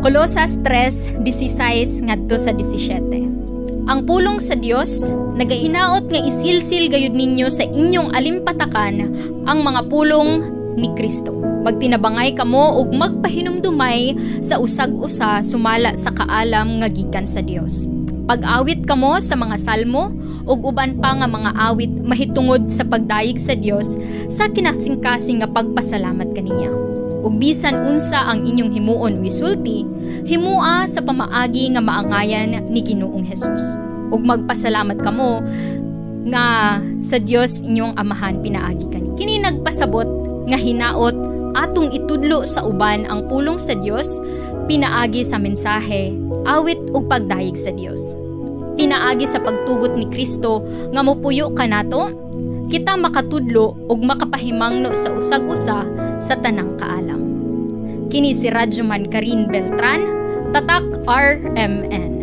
Colosas 3:16 ngadto sa 17. Ang pulong sa Dios nagahinaot nga isilsil gayud ninyo sa inyong alimpatakan ang mga pulong ni Kristo. Magtinabangay kamo ug magpahinumdumay sa usag-usa sumala sa kaalam nga gikan sa Dios. Pag-awit kamo sa mga salmo ug uban pa nga mga awit mahitungod sa pagdayeg sa Dios sa kinasingkasing nga pagpasalamat kaniya. Ug bisan unsa ang inyong himuon o isulti, himua sa pamaagi nga maangayan ni Ginoong Hesus. Ug magpasalamat kamo nga sa Dios inyong amahan pinaagi kani. Kini nagpasabot nga hinaot atong itudlo sa uban ang pulong sa Dios pinaagi sa mensahe, awit ug pagdayeg sa Dios. Pinaagi sa pagtugot ni Kristo nga mopuyo kanato, kita makatudlo ug makapahimangno sa usag-usa sa tanang kaalam. Kini si Radyo Man Karin Beltran, Tatak RMN.